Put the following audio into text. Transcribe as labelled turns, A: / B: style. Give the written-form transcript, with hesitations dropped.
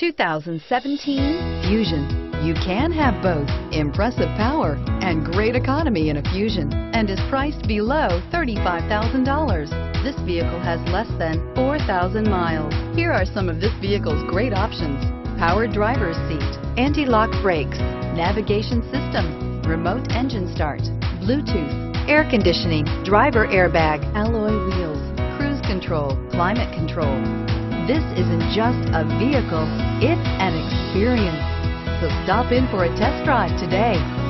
A: 2017 Fusion. You can have both impressive power and great economy in a Fusion, and is priced below $35,000. This vehicle has less than 4,000 miles. Here are some of this vehicle's great options: power driver's seat, anti-lock brakes, navigation system, remote engine start, Bluetooth, air conditioning, driver airbag, alloy wheels, cruise control, climate control. This isn't just a vehicle, it's an experience. So stop in for a test drive today.